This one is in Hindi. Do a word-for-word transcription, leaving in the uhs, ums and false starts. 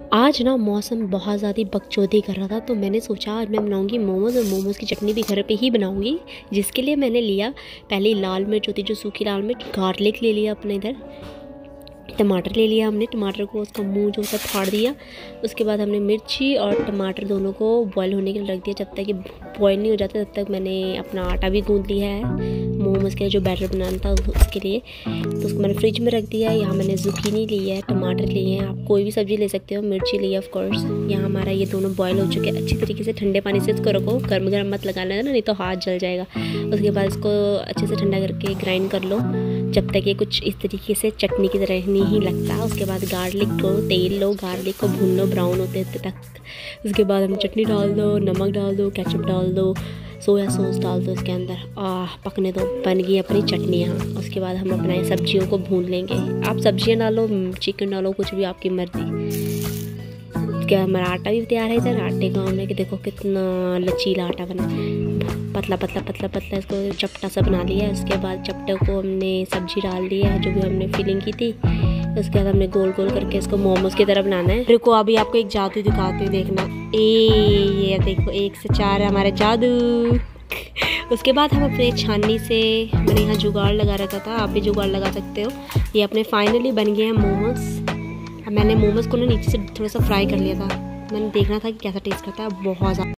आज ना मौसम बहुत ज़्यादा बकचोदी कर रहा था, तो मैंने सोचा आज मैं बनाऊंगी मोमोज़ और मोमोज़ की चटनी भी घर पे ही बनाऊंगी। जिसके लिए मैंने लिया पहले लाल मिर्च होती, जो सूखी लाल मिर्च, गार्लिक ले लिया अपने इधर, टमाटर ले लिया हमने, टमाटर को उसका मुंह जो होता फाड़ दिया। उसके बाद हमने मिर्ची और टमाटर दोनों को बॉईल होने के लिए रख दिया। जब तक ये बॉईल नहीं हो जाता तब तक मैंने अपना आटा भी गूंद लिया है मोमोज़ के जो बैटर बनाना था उसके लिए। तो उसको मैंने फ्रिज में रख दिया। यहाँ मैंने ज़ुकीनी ली है, टमाटर लिए हैं, आप कोई भी सब्ज़ी ले सकते हो, मिर्ची ली है ऑफ कोर्स। यहाँ हमारा ये दोनों बॉईल हो चुके हैं अच्छी तरीके से। ठंडे पानी से इसको रखो, गर्म गर्म मत लगाना है ना, नहीं तो हाथ जल जाएगा। उसके बाद इसको अच्छे से ठंडा करके ग्राइंड कर लो जब तक ये कुछ इस तरीके से चटनी की तरह नहीं लगता। उसके बाद गार्लिक को तेल लो, गार्लिक को भून लो ब्राउन होते तक। उसके बाद हम चटनी डाल दो, नमक डाल दो, केचप डाल दो, सोया सॉस डाल दो इसके अंदर, आह पकने दो, बन गई अपनी चटनी यहाँ। उसके बाद हम अपने सब्जियों को भून लेंगे। आप सब्जियाँ डालो, चिकन डालो, कुछ भी आपकी मर्जी। क्या हमारा आटा भी तैयार है इधर। आटे को हमने कि देखो कितना लचीला आटा बना, पतला पतला पतला पतला इसको चपटा सा बना लिया। उसके बाद चपटे को हमने सब्जी डाल दी है जो भी हमने फिलिंग की थी। उसके बाद हमने गोल गोल करके इसको मोमोज की तरह बनाना है। देखो अभी आपको एक जादू दिखाती हूँ, देखना। ए ये देखो, एक से चार है हमारे जादू। उसके बाद हम अपने छाननी से, मैंने यहाँ जुगाड़ लगा रखा था, आप भी जुगाड़ लगा सकते हो। ये अपने फाइनली बन गए हैं मोमोज। अब मैंने मोमोज को ना नीचे से थोड़ा सा फ्राई कर लिया था, मैंने देखना था कि कैसा टेस्ट करता है। बहुत ज़्यादा